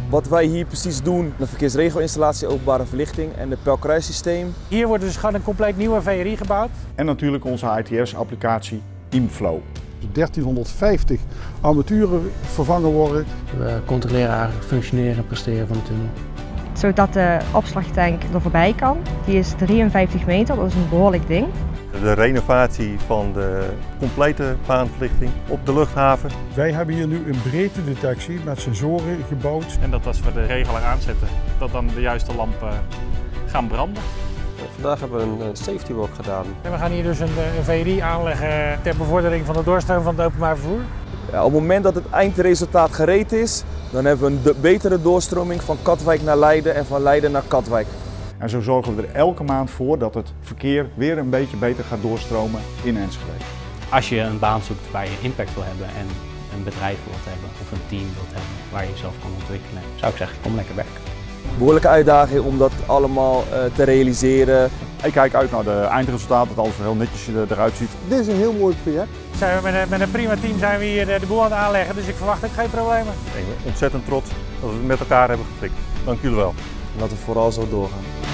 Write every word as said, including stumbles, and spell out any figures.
Wat wij hier precies doen, de verkeersregelinstallatie openbare verlichting en het pijlkruissysteem. Hier wordt dus gewoon een compleet nieuwe V R I gebouwd. En natuurlijk onze I T S-applicatie InFlow. dertienhonderdvijftig armaturen vervangen worden. We controleren eigenlijk het functioneren en presteren van de tunnel. Zodat de opslagtank er voorbij kan. Die is drieënvijftig meter, dat is een behoorlijk ding. De renovatie van de complete baanverlichting op de luchthaven. Wij hebben hier nu een breedtedetectie met sensoren gebouwd. En dat als we de regelaar aanzetten, dat dan de juiste lampen gaan branden. Vandaag hebben we een safety walk gedaan. En we gaan hier dus een, een V R I aanleggen ter bevordering van de doorstroom van het openbaar vervoer. Ja, op het moment dat het eindresultaat gereed is, dan hebben we een betere doorstroming van Katwijk naar Leiden en van Leiden naar Katwijk. En zo zorgen we er elke maand voor dat het verkeer weer een beetje beter gaat doorstromen in Enschede. Als je een baan zoekt waar je impact wil hebben en een bedrijf wilt hebben of een team wilt hebben waar je jezelf kan ontwikkelen, zou ik zeggen, kom lekker werken. Behoorlijke uitdaging om dat allemaal uh, te realiseren. Ik kijk uit naar de eindresultaten, dat alles er heel netjes eruit ziet. Dit is een heel mooi project. Zijn we met, een, met een prima team zijn we hier de boel aan het aanleggen, dus ik verwacht ook geen problemen. Ik ben ontzettend trots dat we het met elkaar hebben geflikt. Dank jullie wel. Laten we vooral zo doorgaan.